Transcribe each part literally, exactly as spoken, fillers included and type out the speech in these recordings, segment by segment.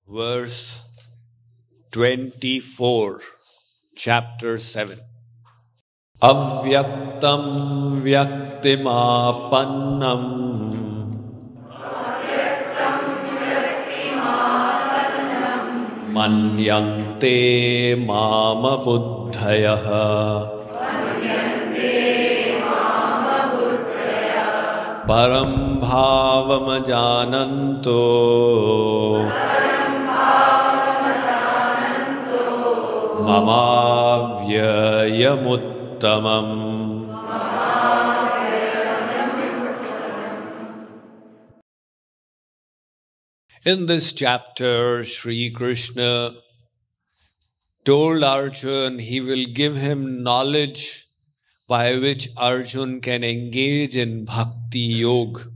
verse twenty-four, chapter seven. Avyaktam vyaktimapannam manyante mama buddhayaha param bhavam jananto mamavyayamuttamam. In this chapter, Shree Krishna told Arjun he will give him knowledge by which Arjun can engage in bhakti yoga.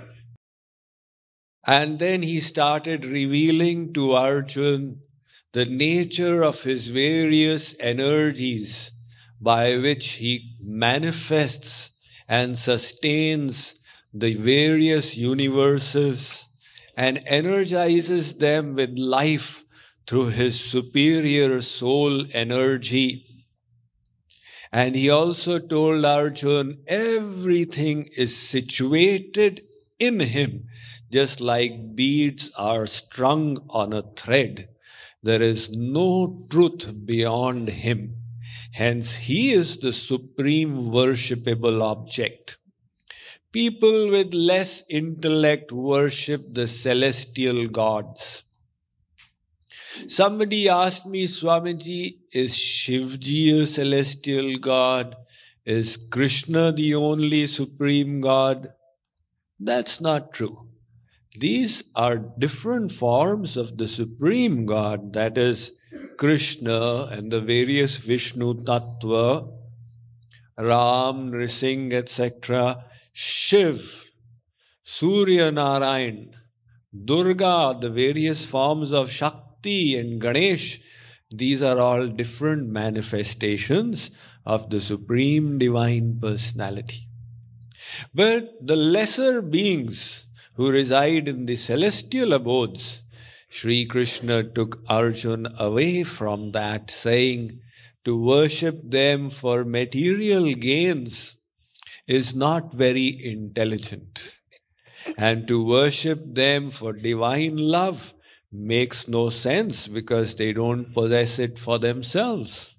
And then he started revealing to Arjun the nature of his various energies by which he manifests and sustains the various universes and energizes them with life through his superior soul energy. And he also told Arjun everything is situated in him, just like beads are strung on a thread. There is no truth beyond him. Hence, he is the supreme worshipable object. People with less intellect worship the celestial gods. Somebody asked me, Swamiji, is Shivji a celestial god? Is Krishna the only supreme god? That's not true. These are different forms of the supreme god, that is Krishna and the various Vishnu Tattva, Ram, Nrisingh, et cetera, Shiv, Surya Narayan, Durga, the various forms of Shakti and Ganesh. These are all different manifestations of the Supreme Divine Personality. But the lesser beings who reside in the celestial abodes, Shree Krishna took Arjun away from that, saying to worship them for material gains is not very intelligent. And to worship them for divine love makes no sense because they don't possess it for themselves.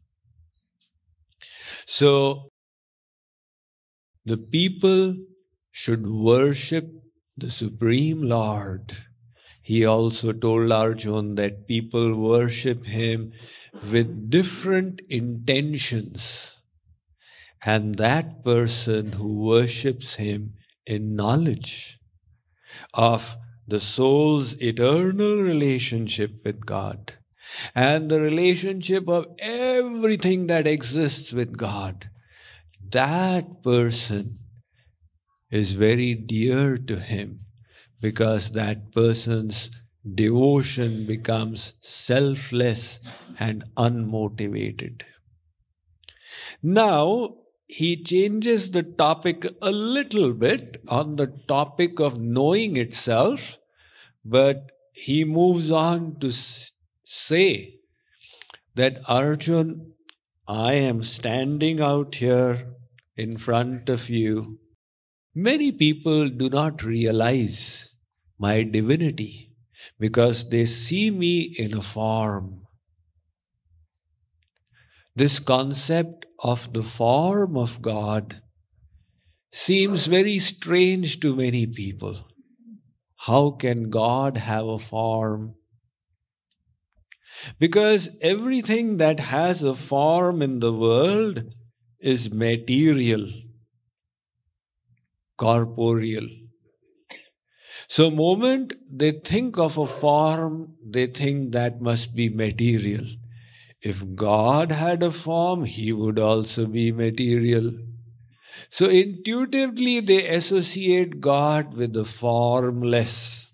So, the people should worship the Supreme Lord. He also told Arjun that people worship him with different intentions. And that person who worships him in knowledge of the soul's eternal relationship with God and the relationship of everything that exists with God, that person is very dear to him because that person's devotion becomes selfless and unmotivated. Now, he changes the topic a little bit on the topic of knowing itself, but he moves on to say that Arjun, I am standing out here in front of you. Many people do not realize my divinity because they see me in a form. This concept of the form of God seems very strange to many people. How can God have a form? Because everything that has a form in the world is material, corporeal. So, the moment they think of a form, they think that must be material. If God had a form, he would also be material. So intuitively they associate God with the formless.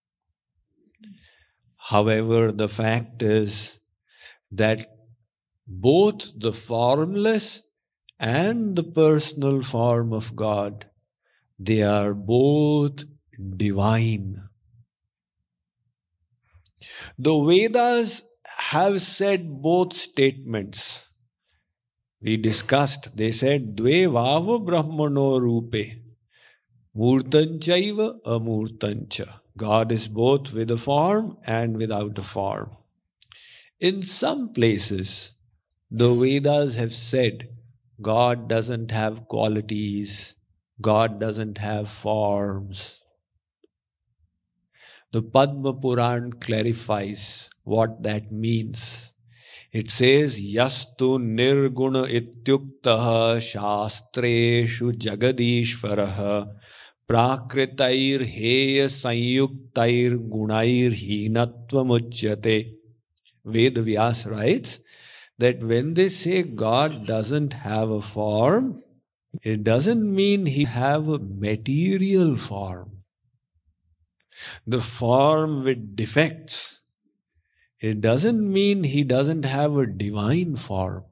However, the fact is that both the formless and the personal form of God, they are both divine. The Vedas have said both statements. We discussed, they said, Dve vava brahmano rupe, murtanchaiva amurtancha. God is both with a form and without a form. In some places, the Vedas have said, God doesn't have qualities, God doesn't have forms. The Padma Puran clarifies what that means. It says, Yastu nirguna ityuktaha shastreshu jagadishvaraha prakritair heya sanyuktair gunair hinatvam uchyate. Ved Vyas writes that when they say God doesn't have a form, it doesn't mean he have a material form. The form with defects. It doesn't mean he doesn't have a divine form.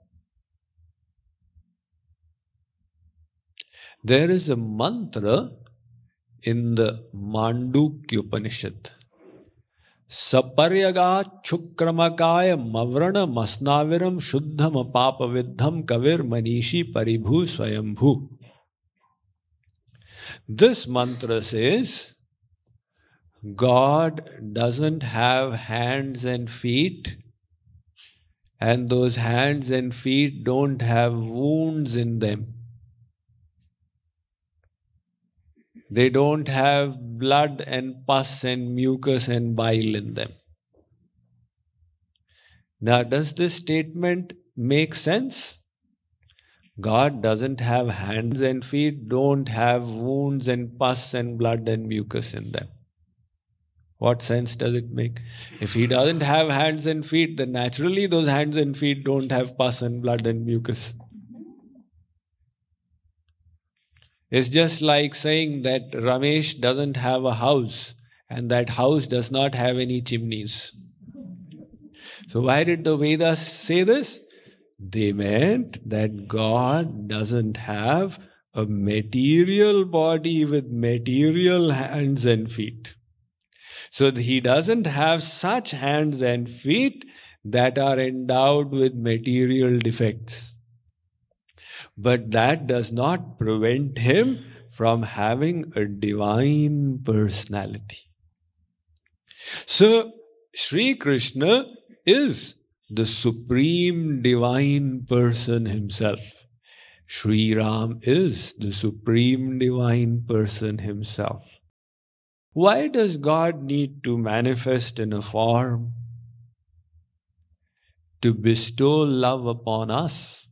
There is a mantra in the Mandukya Upanishad. Saparyaga chukramakaya mavrana masnaviram shuddham apapavidham kavir manishi paribhu swayambhu. This mantra says, God doesn't have hands and feet, and those hands and feet don't have wounds in them. They don't have blood and pus and mucus and bile in them. Now, does this statement make sense? God doesn't have hands and feet, don't have wounds and pus and blood and mucus in them. What sense does it make? If he doesn't have hands and feet, then naturally those hands and feet don't have pus and blood and mucus. It's just like saying that Ramesh doesn't have a house and that house does not have any chimneys. So why did the Vedas say this? They meant that God doesn't have a material body with material hands and feet. So he doesn't have such hands and feet that are endowed with material defects. But that does not prevent him from having a divine personality. So, Shree Krishna is the supreme divine person himself. Sri Ram is the supreme divine person himself. Why does God need to manifest in a form? To bestow love upon us.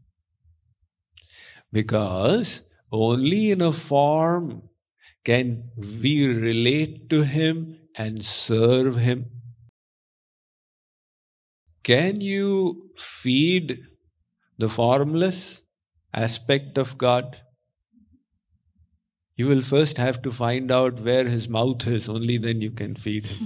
Because only in a form can we relate to Him and serve Him. Can you feed the formless aspect of God? You will first have to find out where His mouth is, only then you can feed Him.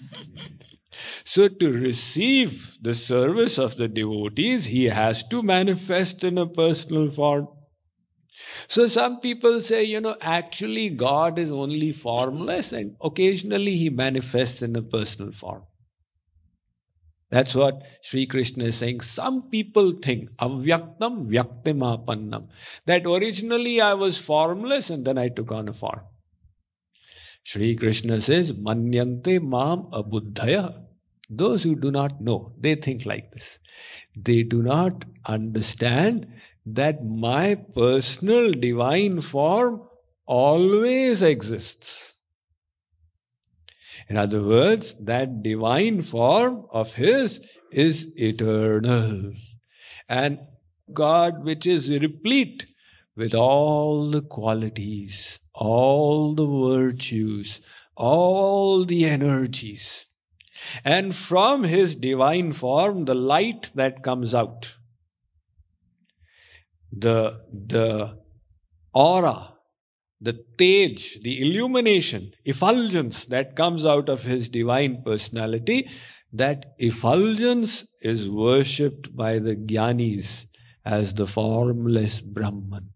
So to receive the service of the devotees, He has to manifest in a personal form. So some people say, you know, actually God is only formless and occasionally He manifests in a personal form. That's what Shree Krishna is saying. Some people think, avyaktam vyaktimapannam, that originally I was formless and then I took on a form. Shree Krishna says, manyante mam abuddhaya. Those who do not know, they think like this. They do not understand that my personal divine form always exists. In other words, that divine form of His is eternal. And God, which is replete with all the qualities, all the virtues, all the energies. And from His divine form, the light that comes out, the, the aura, the tej, the illumination, effulgence that comes out of His divine personality, that effulgence is worshipped by the jnanis as the formless Brahman.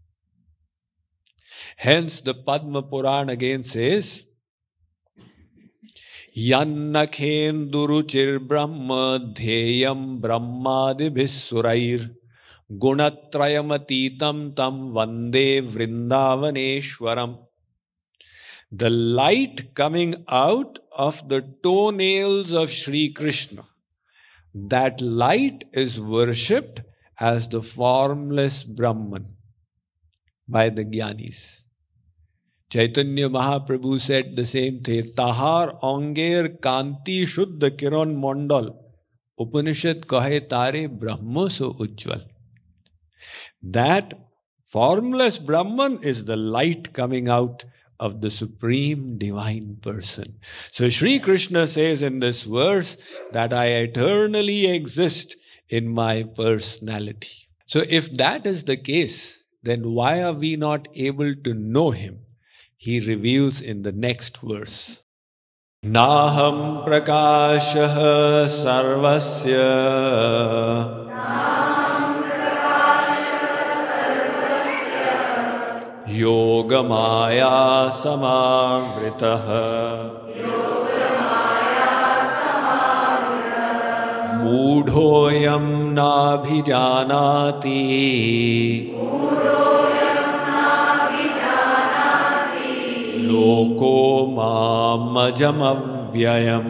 Hence the Padma Puran again says, Yannakhenduruchir Brahma Dhyeyam Brahmadibhisurair Gunatrayamatitam Tam Vande Vrindavaneshwaram. The light coming out of the toenails of Shree Krishna, that light is worshipped as the formless Brahman by the Jnanis. Chaitanya Mahaprabhu said the same thing. Tahar anger kanti shuddha kiran mandal. Upanishad kahe tare Brahma so ujjwal. That formless Brahman is the light coming out of the Supreme Divine Person. So Shree Krishna says in this verse that I eternally exist in my personality. So if that is the case, then why are we not able to know Him? He reveals in the next verse. Naham prakashah sarvasya Yogamaya samavritah Mudhoyam nabhijanati Loko mamajam avyayam.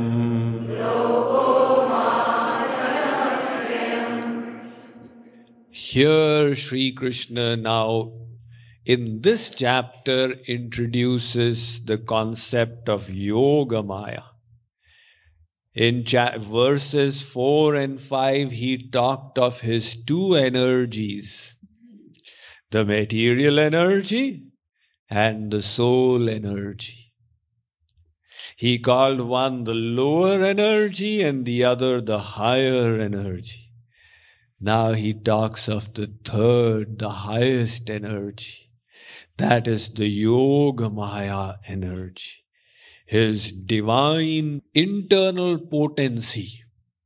Here Sri Krishna now in this chapter introduces the concept of Yogamaya. In cha- verses four and five, he talked of his two energies, the material energy and the soul energy. He called one the lower energy and the other the higher energy. Now he talks of the third, the highest energy. That is the Yogamaya energy. His divine internal potency.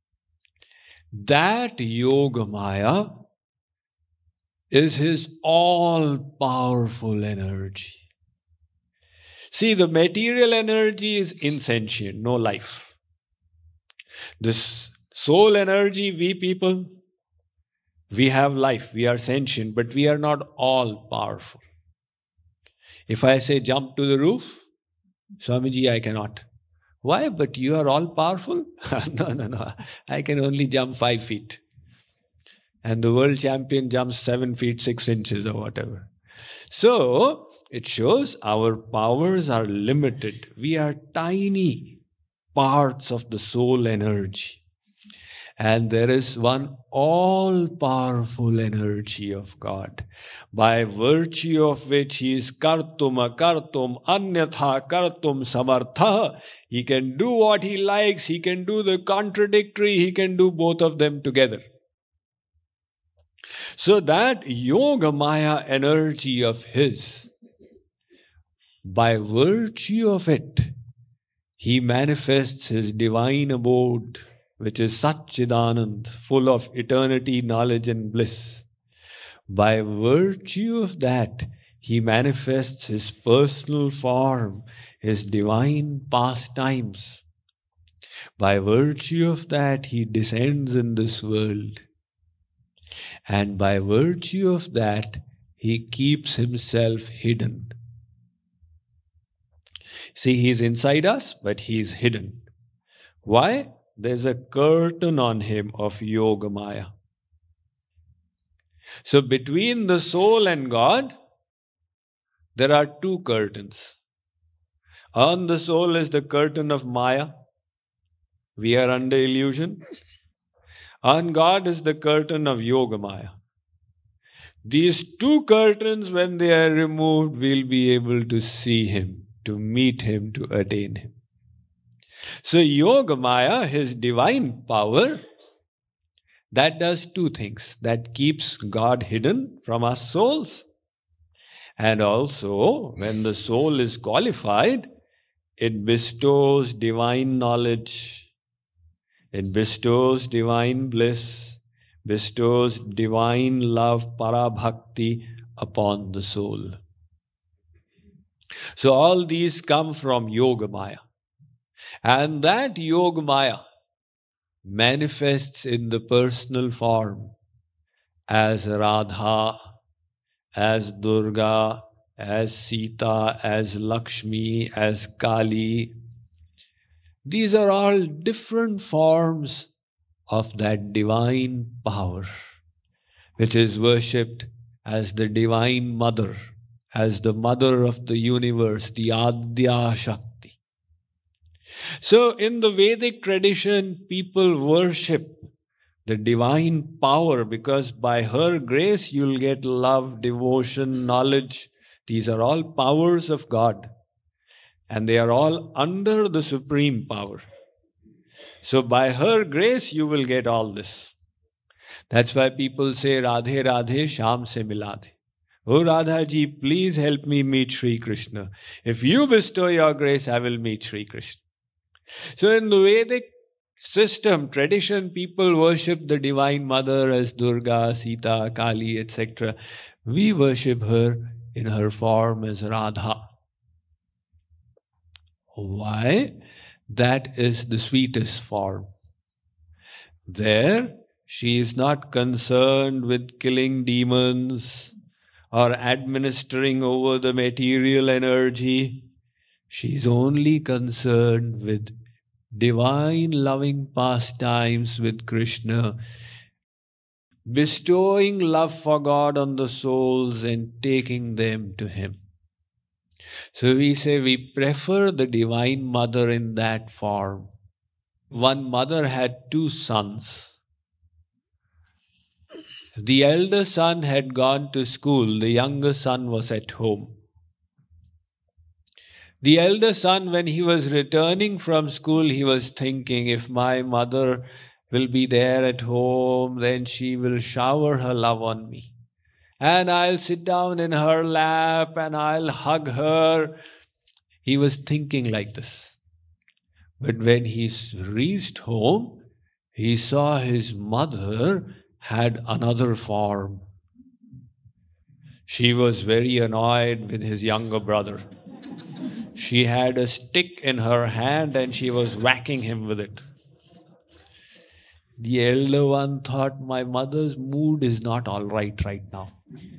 That Yogamaya is his all-powerful energy. See, the material energy is insentient, no life. This soul energy, we people, we have life, we are sentient, but we are not all-powerful. If I say jump to the roof, Swamiji, I cannot. Why? But you are all-powerful? No, no, no. I can only jump five feet. And the world champion jumps seven feet, six inches or whatever. So, it shows our powers are limited. We are tiny parts of the soul energy. And there is one all-powerful energy of God, by virtue of which He is kartum akartum anyatha kartum samartha. He can do what He likes, He can do the contradictory, He can do both of them together. So that Yogamaya energy of His, by virtue of it, He manifests His divine abode, which is Satchidanand, full of eternity, knowledge and bliss. By virtue of that, He manifests His personal form, His divine pastimes. By virtue of that, He descends in this world. And by virtue of that, He keeps Himself hidden. See, He is inside us, but He is hidden. Why? There's a curtain on Him of Yogamaya. So between the soul and God, there are two curtains. On the soul is the curtain of Maya. We are under illusion. On God is the curtain of Yogamaya. These two curtains, when they are removed, we'll be able to see Him, to meet Him, to attain Him. So Yogamaya, His divine power, that does two things. That keeps God hidden from our souls. And also, when the soul is qualified, it bestows divine knowledge. It bestows divine bliss, bestows divine love, para-bhakti upon the soul. So all these come from Yogamaya. And that Yog Maya manifests in the personal form as Radha, as Durga, as Sita, as Lakshmi, as Kali. These are all different forms of that divine power, which is worshipped as the Divine Mother, as the Mother of the universe, the Adya Shakti. So in the Vedic tradition, people worship the divine power because by her grace you'll get love, devotion, knowledge. These are all powers of God, and they are all under the supreme power. So by her grace you will get all this. That's why people say, Radhe Radhe Sham se mila de. Oh Radha ji, please help me meet Shree Krishna. If you bestow your grace, I will meet Shree Krishna. So in the Vedic system, tradition, people worship the Divine Mother as Durga, Sita, Kali, et cetera. We worship her in her form as Radha. Why? That is the sweetest form. There, she is not concerned with killing demons or administering over the material energy. She is only concerned with divine loving pastimes with Krishna, bestowing love for God on the souls and taking them to Him. So we say we prefer the Divine Mother in that form. One mother had two sons. The elder son had gone to school, the younger son was at home. The elder son, when he was returning from school, he was thinking, if my mother will be there at home, then she will shower her love on me. And I'll sit down in her lap and I'll hug her. He was thinking like this. But when he reached home, he saw his mother had another form. She was very annoyed with his younger brother. She had a stick in her hand and she was whacking him with it. The elder one thought, my mother's mood is not all right right now.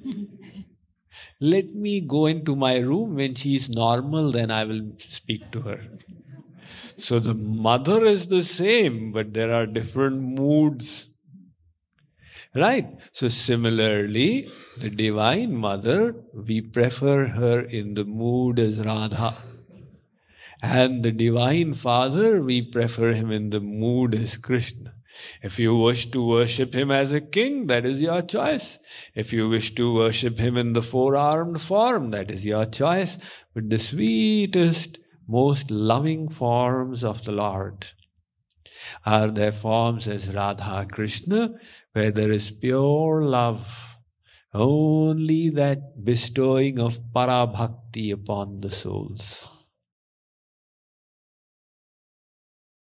Let me go into my room. When she is normal, then I will speak to her. So the mother is the same, but there are different moods. Right? So similarly, the Divine Mother, we prefer her in the mood as Radha. And the Divine Father, we prefer him in the mood as Krishna. If you wish to worship him as a king, that is your choice. If you wish to worship him in the four-armed form, that is your choice. But the sweetest, most loving forms of the Lord are their forms as Radha Krishna, where there is pure love, only that bestowing of para bhakti upon the souls.